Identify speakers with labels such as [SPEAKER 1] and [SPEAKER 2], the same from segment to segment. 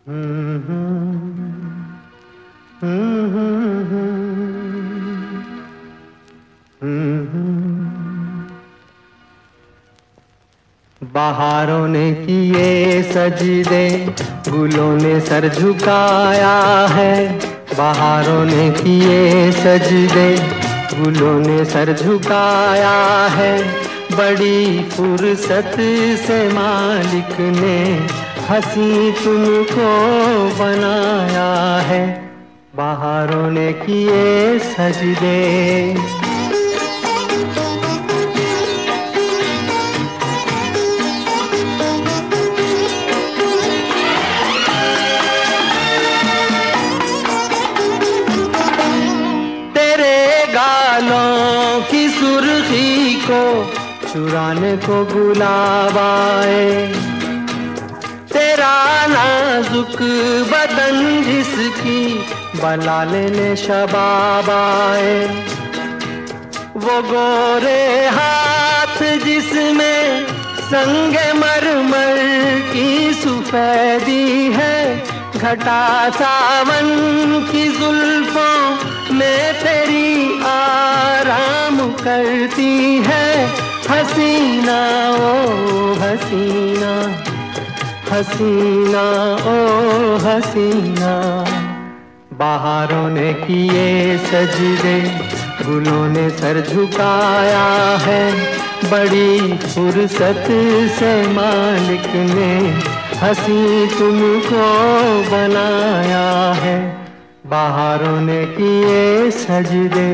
[SPEAKER 1] बहारों ने किए सजदे, गुलों ने सर झुकाया है। बहारों ने किए सजदे, गुलों ने सर झुकाया है। बड़ी फुर्सत से मालिक ने हंसी तुमको बनाया है। बहारों ने किए सजदे। की सुर्खी को चुराने को गुलाब आए। तेरा नाजुक बदन जिसकी बला लेने शबाब आए। वो गोरे हाथ जिसमें संगे मरमर की सफेदी है। घटा सावन की जुल्फों में तेरी आराम करती है। हसीना ओ हसीना, हसीना ओ हसीना। बहारों ने किए सजदे, गुलों ने सर झुकाया है। बड़ी फुर्सत से मालिक ने हंसी तुमको बनाया है। बहारों ने किए सजदे।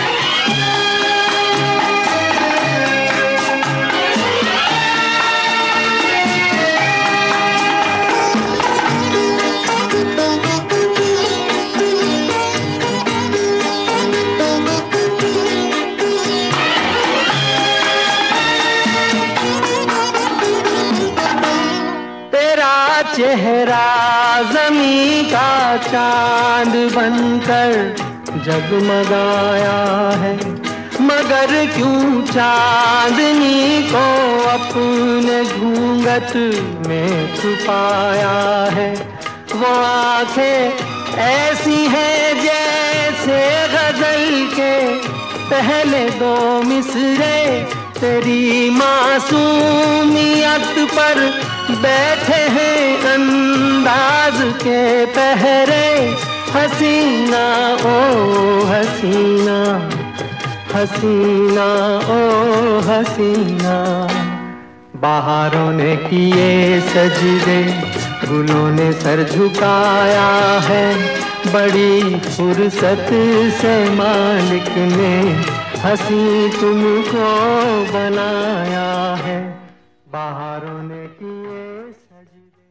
[SPEAKER 1] चेहरा ज़मीं का चांद बनकर जगमगाया है। मगर क्यों चांदनी को अपने घूंघट में छुपाया है। वो आंखें ऐसी हैं जैसे गजल के पहले दो मिसरे। तेरी मासूमियत पर बैठे हैं अंदाज के पहरे। हसीना ओ हसीना, हसीना ओ हसीना। बहारों ने किए सजदे, गुलों ने सर झुकाया है। बड़ी फुर्सत से मालिक ने हंसी तुमको बनाया है। बहारों ने किए सजदे।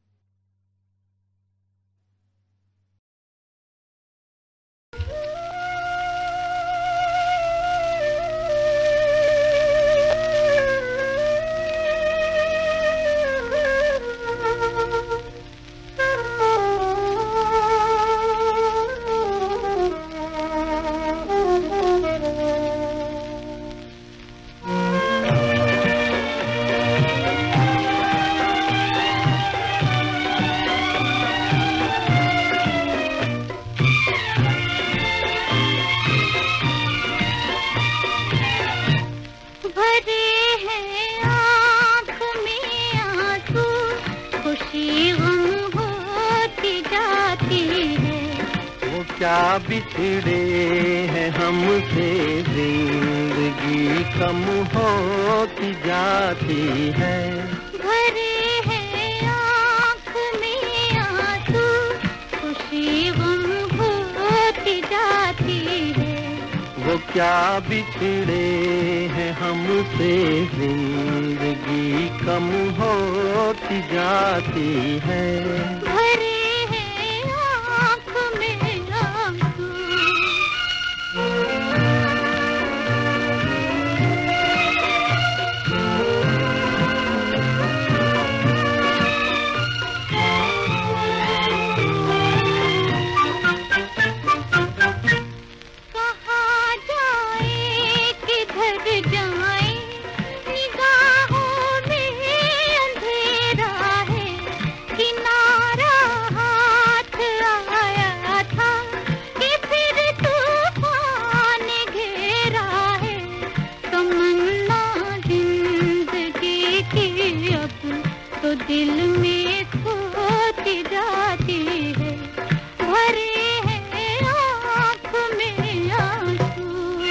[SPEAKER 1] क्या बिछड़े हैं हमसे, जिंदगी कम होती जाती है।
[SPEAKER 2] भरे हैं आँख में आंसू, खुशी गुम होती जाती है।
[SPEAKER 1] वो क्या बिछड़े हैं हमसे, जिंदगी कम होती जाती है।
[SPEAKER 2] भरे निगाहों में अंधेरा है, किनारा तो दिल में सोती जाती है, भरे हैं आँख में आंसू।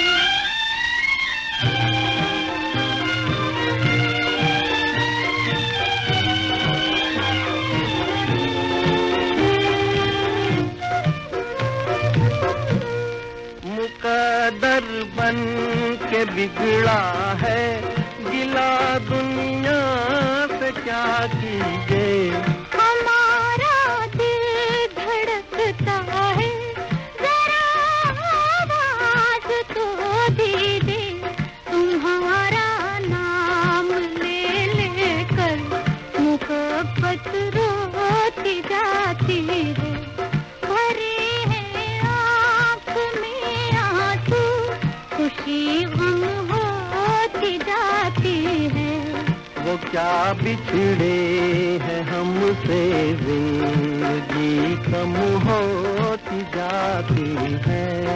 [SPEAKER 1] मुकद्दर बन के बिगड़ा है, गिला दुनिया से क्या कीजिए।
[SPEAKER 2] हमारा दिल धड़कता है, जरा आवाज तो दीजिए। तुम्हारा नाम ले लेकर मुहब्बत रोती जाती है, भरे हैं आँख में आंसू, खुशी गम होती जाती है।
[SPEAKER 1] वो क्या बिछड़े हैं हमसे, जिंदगी कम होती जाती है।